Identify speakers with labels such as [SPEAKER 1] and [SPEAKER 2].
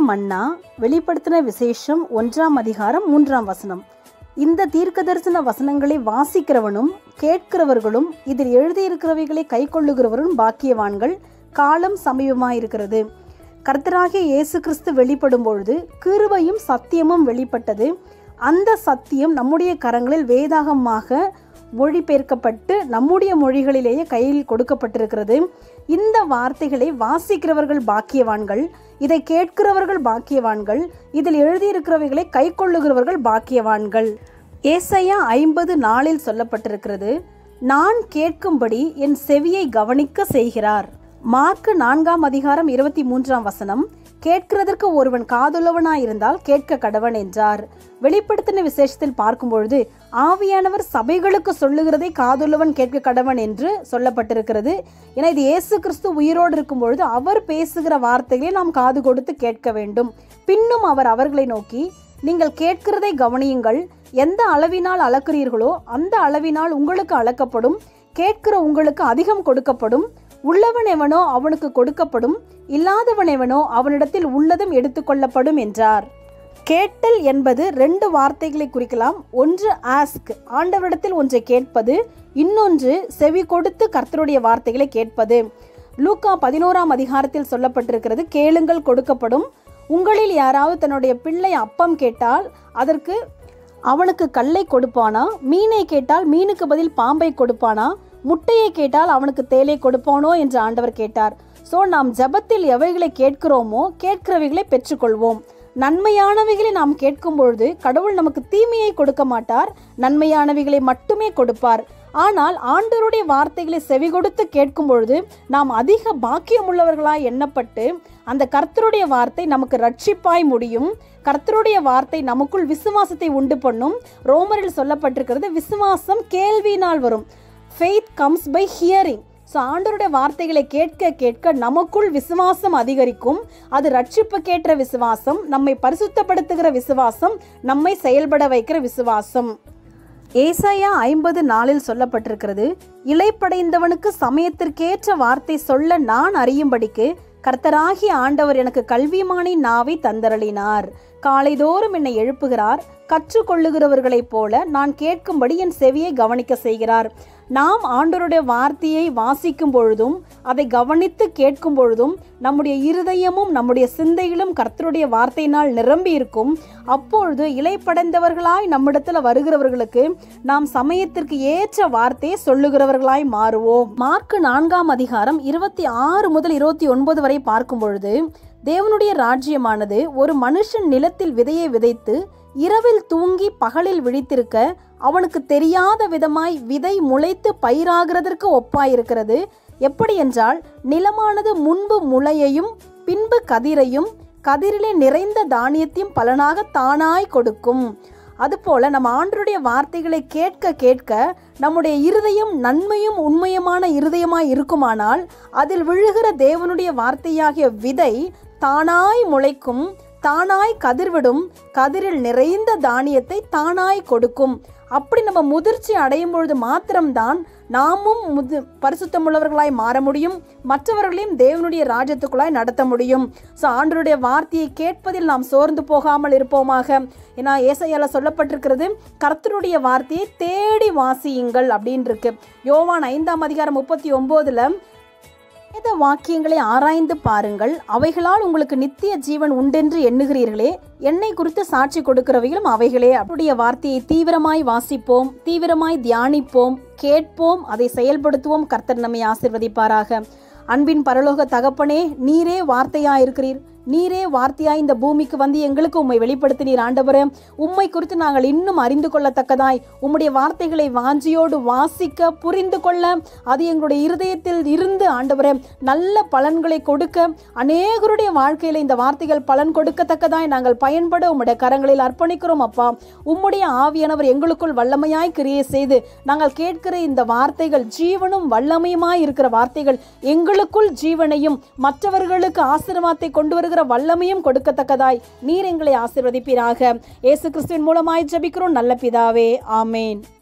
[SPEAKER 1] மன்னா வெளிப்படுத்தின விசேஷம் 1ஆம் அதிகாரம் 3ஆம் வசனம். இந்த தீர்க்கதரிசன வசனங்களை வாசிக்கிறவனும் கேட்கிறவர்களும் இதில் எழுதியிருக்கிறவைகளை கை கொள்ளுகிறவரும் பாக்கியவான்கள், காலம் சமீபமாயிருக்கிறது. கர்த்தராகிய இயேசு கிறிஸ்து வெளிப்படும் பொழுது கிருபையும் சத்தியமும் வெளிப்பட்டது. அந்த சத்தியம் நம்முடைய கரங்களில் வேதாகமாக மொழிபெயர்க்கப்பட்டு நம்முடைய மொழிகளிலேயே கையில் கொடுக்கப்பட்டிருக்கிறது. இந்த வார்த்தைகளை வாசிக்கிறவர்கள் பாக்கியவான்கள், இதை கேட்கிறவர்கள் பாக்கியவான்கள், இதில் எழுதியிருக்கிறவைகளை கை கொள்ளுகிறவர்கள் பாக்கியவான்கள். ஏசாயா 50:4 சொல்லப்பட்டிருக்கிறது, நான் கேட்கும்படி என் செவியை கவனிக்க செய்கிறார். மார்க்கு 4ஆம் அதிகாரம் 23ஆம் வசனம், கேட்கிறதற்கு ஒருவன் காதுள்ளவனாயிருந்தால் கேட்க கடவன் என்றார். வெளிப்படுத்தின விசேஷத்தில் பார்க்கும் பொழுது ஆவியானவர் சபைகளுக்கு சொல்லுகிறதை காதுள்ளவன் கேட்க கடவன் என்று சொல்லப்பட்டிருக்கிறது. ஏன்னா இது இயேசு கிறிஸ்து உயிரோடு இருக்கும் பொழுது அவர் பேசுகிற வார்த்தைகளை நாம் காது கொடுத்து கேட்க வேண்டும். பின்னும் அவர் அவர்களை நோக்கி, நீங்கள் கேட்கிறதை கவனியுங்கள், எந்த அளவினால் அளக்கிறீர்களோ அந்த அளவினால் உங்களுக்கு அளக்கப்படும், கேட்கிற உங்களுக்கு அதிகம் கொடுக்கப்படும். உள்ளவன் எவனோ அவனுக்கு கொடுக்கப்படும், இல்லாதவன் எவனோ அவனிடத்தில் உள்ளதும் எடுத்துக்கொள்ளப்படும் என்றார். கேட்டல் என்பது 2 வார்த்தைகளை குறிக்கலாம். ஒன்று ஆஸ்க், ஆண்டவரிடத்தில் ஒன்றை கேட்பது. இன்னொன்று செவி கொடுத்து கர்த்தருடைய வார்த்தைகளை கேட்பது. லூக்கா 11ஆம் அதிகாரத்தில் சொல்லப்பட்டிருக்கிறது, கேளுங்கள் கொடுக்கப்படும். உங்களில் யாராவது தன்னுடைய பிள்ளை அப்பம் கேட்டால் அதற்கு அவனுக்கு கல்லை கொடுப்பானா? மீனை கேட்டால் மீனுக்கு பதில் பாம்பை கொடுப்பானா? முட்டையை கேட்டால் அவனுக்கு தேலை கொடுப்பானோ என்று ஆண்டவர் கேட்டார். ஸோ நாம் ஜபத்தில் எவைகளை கேட்கிறோமோ கேட்கிறவைகளை பெற்றுக்கொள்வோம். நன்மையானவைகளை நாம் கேட்கும் பொழுது கடவுள் நமக்கு தீமையை கொடுக்க மாட்டார், நன்மையானவைகளை மட்டுமே கொடுப்பார். ஆனால் ஆண்டவருடைய வார்த்தைகளை செவி கொடுத்து கேட்கும் பொழுது நாம் அதிக பாக்கியம் உள்ளவர்களாய் எண்ணப்பட்டு அந்த கர்த்தருடைய வார்த்தை நமக்கு ரட்சிப்பாய் முடியும். கர்த்தருடைய வார்த்தை நமக்குள் விசுவாசத்தை உண்டு பண்ணும். ரோமரில் சொல்லப்பட்டிருக்கிறது, விசுவாசம் கேள்வியினால் வரும். Faith comes by hearing. So ஆண்டவருடைய வார்த்தைகளை கேட்க கேட்க நமக்குள் விசுவாசம் அதிகரிக்கும். அது ரட்சிப்புக்கேற்ற விசுவாசம், நம்மை பரிசுத்தப்படுத்துகிற விசுவாசம், நம்மை செயல்பட வைக்கிற விசுவாசம். ஏசாயா 50:4 சொல்லப்பட்டிருக்கிறது, இளைப்படைந்தவனுக்கு சமயத்திற்கேற்ற வார்த்தை சொல்ல நான் அறியும்படிக்கு கர்த்தராகிய ஆண்டவர் எனக்கு கல்விமானின் நாவை தந்தரளினார். காலைதோறும் என்னை எழுப்புகிறார், கற்றுக்கொள்ளுகிறவர்களைப் போல நான் கேட்கும்படி என் செவியை கவனிக்க செய்கிறார். நாம் ஆண்டவருடைய வார்த்தையை வாசிக்கும் பொழுதும் அதை கவனித்து கேட்கும் பொழுதும் நம்முடைய இருதயமும் நம்முடைய சிந்தைகளும் கர்த்தருடைய வார்த்தையினால் நிரம்பி இருக்கும். அப்பொழுது இளைப்படைந்தவர்களாய் நம்மிடத்தில் வருகிறவர்களுக்கு நாம் சமயத்திற்கு ஏற்ற வார்த்தையை சொல்லுகிறவர்களாய் மாறுவோம். மார்க்கு 4ஆம் அதிகாரம் 26 முதல் 29 வரை பார்க்கும் பொழுது, தேவனுடைய ராஜ்யமானது ஒரு மனுஷன் நிலத்தில் விதையை விதைத்து இரவில் தூங்கி பகலில் விழித்திருக்க அவனுக்கு தெரியாத விதமாய் விதை முளைத்து பயிராகிறதற்கு ஒப்பாயிருக்கிறது. எப்படி என்றால், நிலமானது முன்பு முளையையும் பின்பு கதிரையும் கதிரிலே நிறைந்த தானியத்தையும் பலனாக தானாய் கொடுக்கும். அதுபோல நம்ம ஆண்டவருடைய வார்த்தைகளை கேட்க கேட்க நம்முடைய இருதயம் நன்மையும் உண்மையுமான இருதயமாய் இருக்குமானால் அதில் விழுகிற தேவனுடைய வார்த்தையாகிய விதை தானாய் முளைக்கும், தானாய் கதிர்விடும், கதிரில் நிறைந்த தானியத்தை தானாய் கொடுக்கும். அப்படி நம்ம முதிர்ச்சி அடையும் பொழுது மாத்திரம்தான் நாமும் பரிசுத்தமுள்ளவர்களாய் மாற முடியும், மற்றவர்களையும் தேவனுடைய ராஜ்யத்துக்குள்ளாய் நடத்த முடியும். ஸோ ஆண்டவருடைய வார்த்தையை கேட்பதில் நாம் சோர்ந்து போகாமல் இருப்போமாக. ஏன்னா ஏசாயால சொல்லப்பட்டிருக்கிறது, கர்த்தருடைய வார்த்தையை தேடி வாசியுங்கள் அப்படின்னு இருக்கு. யோவான் 5ஆம் அதிகாரம் 39 வேத வாக்கியங்களை ஆராய்ந்து பாருங்கள், அவைகளால் உங்களுக்கு நித்திய ஜீவன் உண்டென்று எண்ணுகிறீர்களே, என்னை குறித்து சாட்சி கொடுக்கிறவைகளும் அவைகளே. அவருடைய வார்த்தையை தீவிரமாய் வாசிப்போம், தீவிரமாய் தியானிப்போம், கேட்போம், அதை செயல்படுத்துவோம். கர்த்தர் நம்மை ஆசீர்வதிப்பாராக. அன்பின் பரலோக தகப்பனே, நீரே வார்த்தையாயிருக்கிறீர், நீரே வார்த்தையாய் இந்த பூமிக்கு வந்து எங்களுக்கு உம்மை வெளிப்படுத்தினீர். ஆண்டவரே, உம்மை குறித்து நாங்கள் இன்னும் அறிந்து கொள்ளத்தக்கதாய் உம்முடைய வார்த்தைகளை வாஞ்சியோடு வாசிக்க புரிந்து கொள்ள அது எங்களுடைய இருதயத்தில் இருந்து ஆண்டவரே நல்ல பலன்களை கொடுக்க, அநேகருடைய வாழ்க்கையில் இந்த வார்த்தைகள் பலன் கொடுக்கத்தக்கதாய் நாங்கள் பயன்பட உம்முடைய கரங்களில் அர்ப்பணிக்கிறோம். அப்பா, உம்முடைய ஆவியானவர் எங்களுக்குள் வல்லமையாய் கிரியை செய்து நாங்கள் கேட்கிற இந்த வார்த்தைகள் ஜீவனும் வல்லமையுமாய் இருக்கிற வார்த்தைகள் எங்களுக்குள் ஜீவனையும் மற்றவர்களுக்கு ஆசீர்வாதத்தை கொண்டு வருகிற வல்லமையும் கொடுக்கத்தக்கதாய் நீர் எங்களை ஆசீர்வதிப்பீராக. இயேசு கிறிஸ்துவின் மூலமாய் ஜெபிக்கிறோம் நல்ல பிதாவே, ஆமேன்.